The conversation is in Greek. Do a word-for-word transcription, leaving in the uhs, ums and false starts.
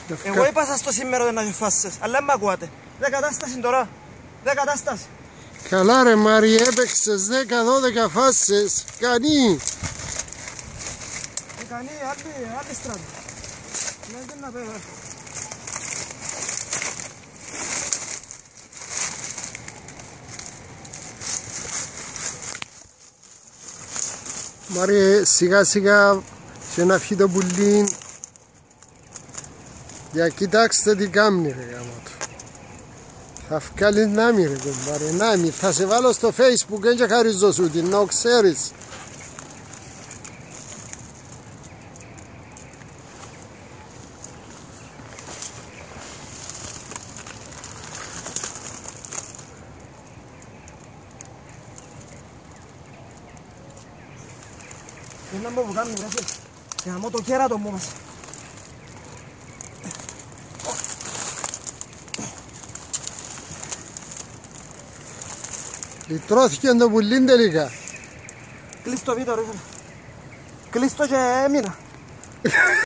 Εγώ είπα σας το σήμερα να διοφάσεις, αλλά δεν μ' ακούατε. Δεν κατάσταση τώρα. Δεν κατάσταση. Καλά ρε Μάρι, έπαιξες δέκα δώδεκα φάσεις. Κανεί. Κανεί, άλλη, άλλη στράτη. Δεν να πέρα. Μάρι, σιγά σιγά σε να φύγει το πουλί. Για κοιτάξτε τι κάμνει ρε γάμοτο. Θα βγάλεις νάμι ρε κομπάρε, νάμι. Θα σε βάλω στο Facebook, δεν και χαρίζω σου την, να ξέρεις. Δεν να μου κάνουν ρε φίλε. Για να μου το κέρατο μου μας. Λυτρώθηκε το πουλί τελικά. Κλείς το βίντεο ρε φίλε. Κλείς το και έμεινα.